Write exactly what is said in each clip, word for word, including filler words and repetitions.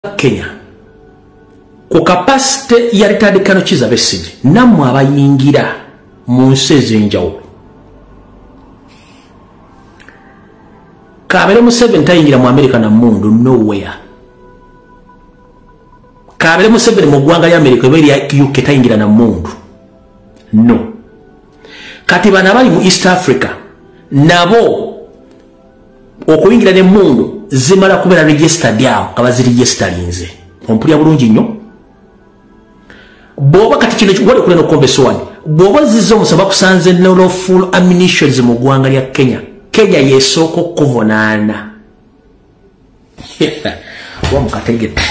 Kenya ku capacity ya retired Colonel Kizza Besigye namwe abayingira mu nsi ez'enjawulo. Kabere Museveni tayingira mu America na mundu nowhere. Kabere Museveni mu ggwanga lya America bwe lya U K tayingira na mundu. No. Kati bana bali mu East Africa nabo okuyingira ne mundu zimala kubera registered yao kabazi registerinze. Ompulya bulungi nnyo. Boba kati kino wale kuleno kombe swali. Boba zizo musaba kusanze no full ammunition mu ggwanga lya Kenya. Kenya yesoko kuvonana. Wa mukategete.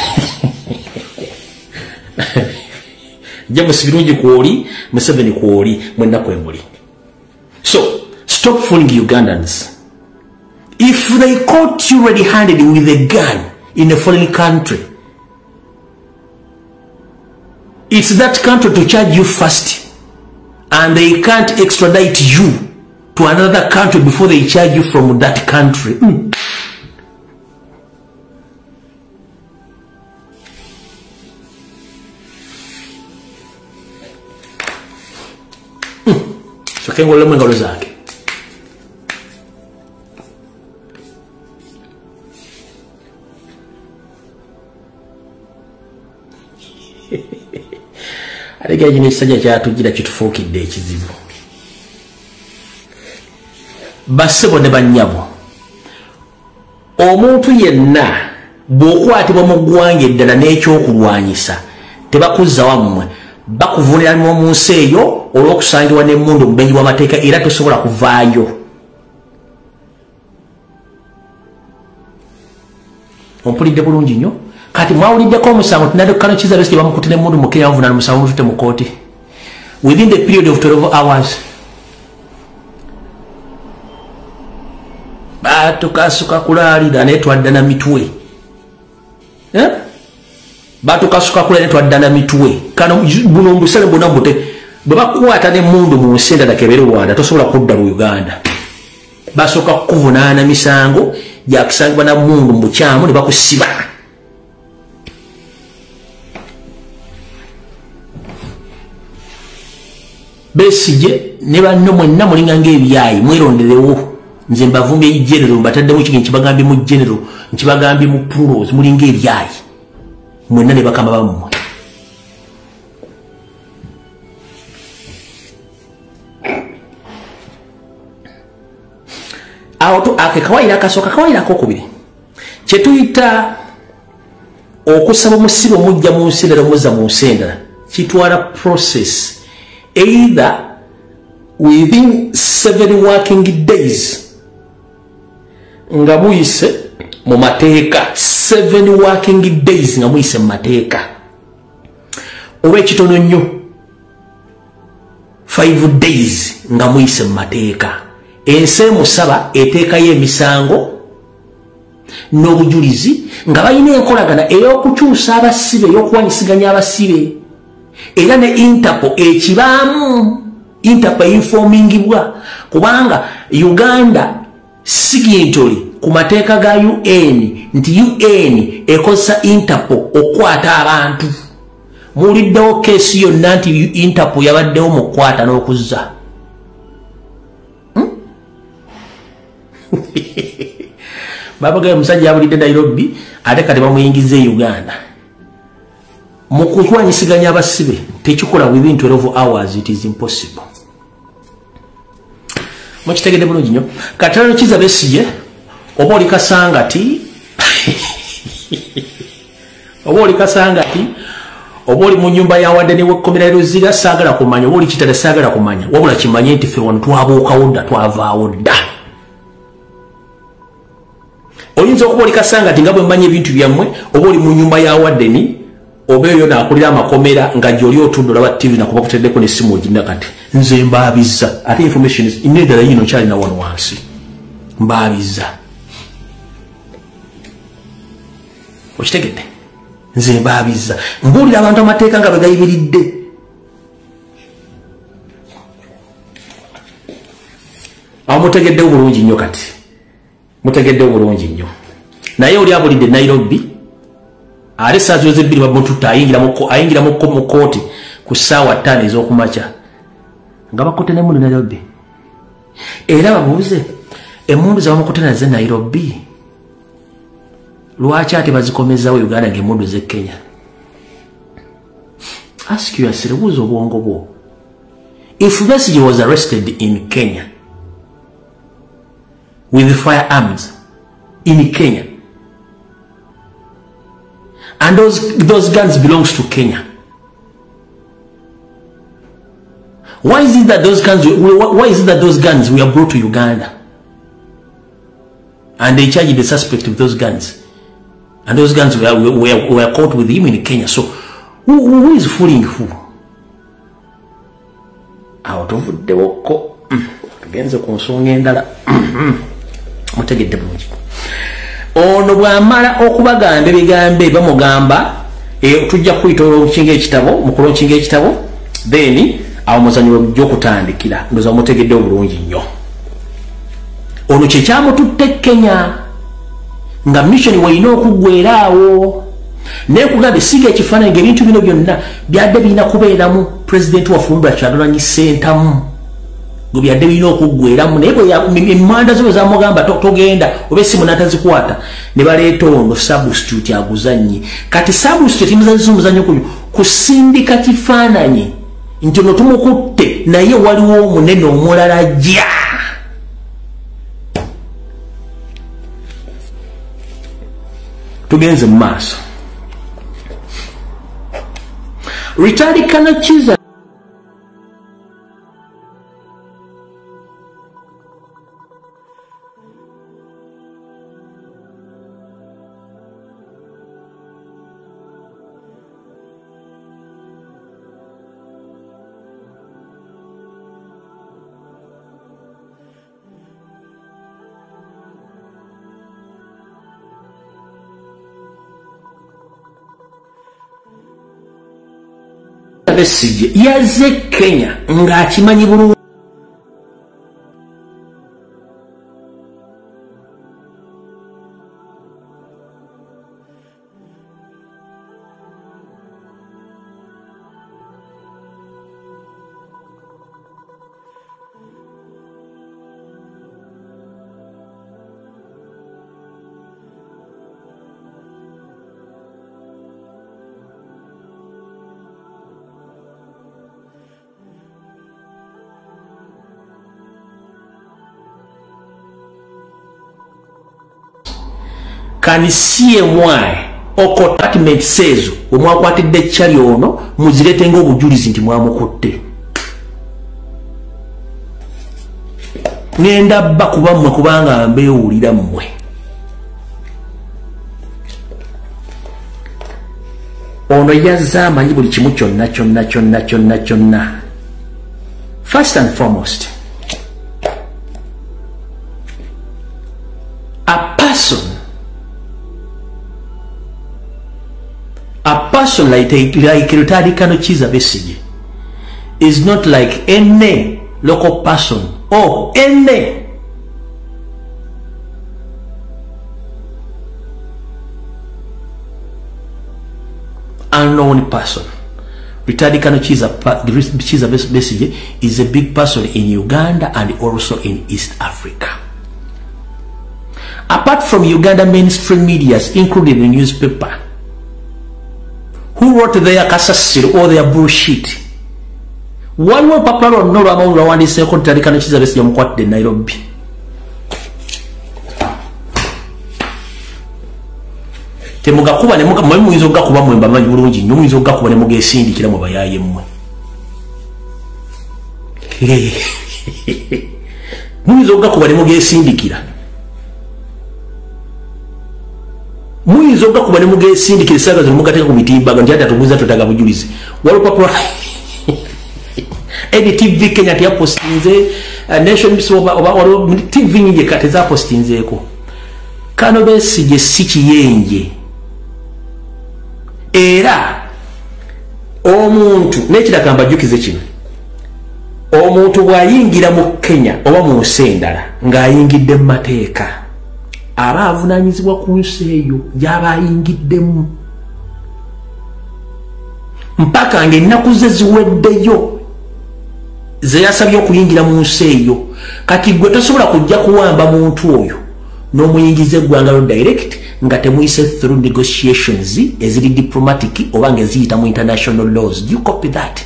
James birungi kuoli, Museveni kuoli, mwenna kwemuli. So, stop fooling Ugandans. If they caught you ready-handed with a gun in a foreign country, it's that country to charge you first, and they can't extradite you to another country before they charge you from that country. Mm. Mm. So kengo lemo ngalo zake. Alega yine kisajja kyatugira kitufuukidde ekizibu. Basebo ne banyabo. Omuntu yenna bw'okwatibwa mu ggwanga eddala n'ekyokulwanyisa tebakuzza wammwe bakuvunira mu nsi eyo olw'okusangibwa n'emmundu omubenyi w'amateeka era tosobola kuvaayo. Ompulidde bulungi nnyo. Kati mwawuliddeko omusango tunadde Colonel Kizza Besigye bamukutte n'emmundu mu Kenya bamuvunaana musango mututte mu kooti within the period of twelve hours. Batukasuka kulaalira ne twadda na mitwe. Eh? Batukasuka kulaalira ne twadda na mitwe. Kano buno mbusale bonna mbute bwe bakwata n'emmundu mu nsi endala kebere Rwanda tosobola kudda mu Uganda. Basooka kuvunaana misango gyakusangibwa na mmundu mu bukyamu ne bakusiba. Besigye ne banno mwenna mulinga ng'ebyayi mweronderewo. Nze mbavumbye general mbataddemu kigi nkibagambye mu general nkibagambye mu plural mulinga ebyayi mwenna ne bakamba bammwe. Awo to ake kawaira akasoka kawaira akokubiri kye tuyita okusaba omusibe omujja mu nsi endala omuzza mu nsi endala kitwala process either within seven working days nga muyise mu mateeka seven working days nga muyise mu mateeka oba ekitono nnyo five days nga muyise mu mateeka. Ensi emusaba eteekayo emisango n'obujulizi nga balina enkolagana ey'okukyusa abasibe ey'okuwanyisiganya abasibe era ne Interpol ekibaamu Interpol informingibwa kubanga Uganda sigintoli ku mateeka ga U N nti U N ekozesa Interpol okwata abantu. Muliddewo keesi yonna nti Interpol yabaddewo mu kukwata n'okuzza. Baba gaya musajja yabulidde Nairobi ate kati bamuyingiza e Uganda. Mu kulwanyisiganya abasibe tekikola within twelve hours, it is impossible. Mukitegedde bulungi nnyo. Colonel Kizza Besigye oba oli kasangati oba oli kasangati oba oli mu nnyumba ya wadde w'ekkomera Luzira saagala kumanya oba oli kitala saagala kumanya wabula kimanye nti ffe wano twabuukawo dda twavaawo dda. Oyinza okuba oli kasangati nga bwe mmanya ebintu byammwe oba oli mu nnyumba ya Wadden oba eyo naakulira amakomera nga gy'oli otudde olaba T V nakuba kuteddeko n'essimu ogirina kati nze mbaabizza ate information neddala yino kyalina wano wansi mbaabizza. Okitegedde? Nze mbaabizza mbuulira abantu amateeka nga bwe gayibiridde. Awo mutegeddewo bulungi nnyo kati mutegeddewo bulungi nnyo. Naye oli abulidde Nairobi ate saa ziro z'ebbiri bamututa ayingira mu kooti ku ssaawa ttaano ez'okumakya nga bakutte n'emmundu Nairobi. Era babuuze emmundu ze bamukutte naze Nairobi lwaki ate bazikomezawo Uganda ng'emmundu z'e Kenya? Ask yourself, buuza obwongo bwo. If Besigye was arrested in Kenya with firearms in Kenya, and those, those guns belongs to Kenya, why is it that those guns why is it that those guns were brought to Uganda and they charged the suspect with those guns, and those guns were, were, were caught with him in Kenya? So who, who is fooling who? Out of the woko against the consonga endala mutegedde bulungi. Ono bwamala okubagamba ebigambe bamugamba e tujja kuyita olukinga ekitabo mu kulonkinga ekitabo then awo muzanyo gy'okutandikira ndoza mutegedde obulungi nnyo. Ono kye kyamututte Kenya nga mission wayina okuggweeraawo nekugamba siga ekifaananyi ng'ebintu bino byonna byadde birina kubeeramu president wa Fumbula Kyagulanyi Ssentamu ngo byadde birina okuggweeramu naye bwe emmanda zo zamugamba togenda oba essimu n'atazikwata ne baleeta ono substitute aguzannyi. Kati substitute timuzanyisa omuzannyo guno kusindika kifaananyi nti ono tumukutte naye waliwo omunene omulala jja. Tugenze mu maaso. Richard Kanachiza Besigye yaze Kenya ng'akimanyi bulungi. Can see why oko document says omwakwatidde chali ono muzirete ngo obujulizi nti mwamukutte. Ngenda bba kuba mmwe kubanga mbeewulira mmwe. Ono yazza amanyi buli kimu kyonna kyonna kyonna kyonna kyonna. First and foremost, a person A person like, like Richard Kanachiza Besigye is not like any local person or any unknown person. Richard Kanachiza Besigye is a big person in Uganda and also in East Africa. Apart from Uganda mainstream medias, including the newspaper, who wrote their kasasiro or their bullshit. One more papa or no amount of one is second Kanachiza Besigye mukwatidde Nairobi. Temugakuba ne muka mwe muyinza okugakuba mwe mbamanyi bulungi nnyo muyinza okugakuba ne mugesindikira mu bayaye mmwe. Muyinza okugakuba ne mugesindikira. Muyinza okugakuba ne mugesindikira essaaga zino mugateeka ku mitimbaga nti ate atubuuza tutaga bujulizi. Waliwo papa N T V Kenya teyapostinze, Nation News oba waliwo T V nyingi kati zapostinzeeko. Kano Besigye si kiyenje. Era omuntu nekiraka mbajukize kino. Omuntu bw'ayingira mu Kenya oba mu nsi endala ng'ayingidde mu mateeka aba avunaanyizibwa ku nsi eyo gy'aba ayingiddemu. mpaka ng'ennaku ze ziweddeyo ze yasabye okuyingira mu nsi eyo. Kati gwe tosobola kujja kuwamba muntu oyo n'omuyingiza eggwanga lo direct nga temuyise through negotiations eziri diplomatic oba ng'eziyita mu international laws. Do you copy that?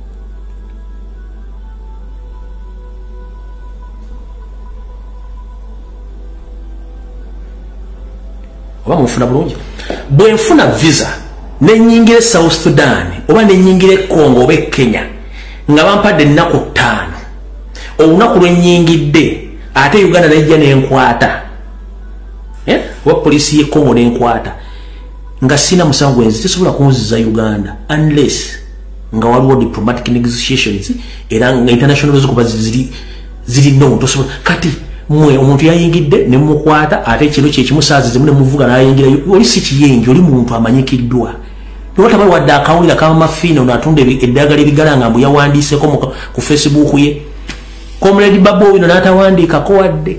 Oba mufuna bulungi? Bwe nfuna visa ne nyingire South Sudan oba ne nyingire Congo oba Kenya nga bampadde ennaku ttaano, olunaku lwe nyingidde ate Uganda najja n'enkwata, eh, wa polisi ye Congo n'enkwata nga sina musango enzi tesobola kunziza Uganda unless nga waliwo diplomatic negotiations era nga international laws kuba ziri ziri no tosobola. Kati mwe omuntu yayingidde ne mukwata ate kino kye kimusaazi zimune muvuga nayingira oli si kiyengi, oli muntu amanyikiddwa. Nota bali wadda akawulira kama mafina unatunda eddagala ebigalanga mbu yawandiiseko ku Facebook ye. Comrade Babo ino n'atawandiika ko wadde.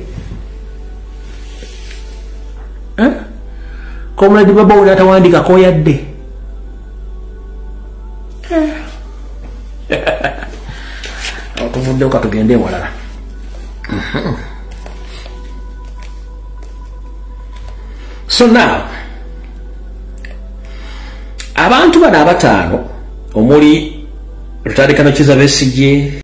Eh? Comrade Babo ino n'atawandiika ko yadde. Otuvuddewo katugende walala. So now, abantu bano abataano omuli Rutadekano Kizza Besigye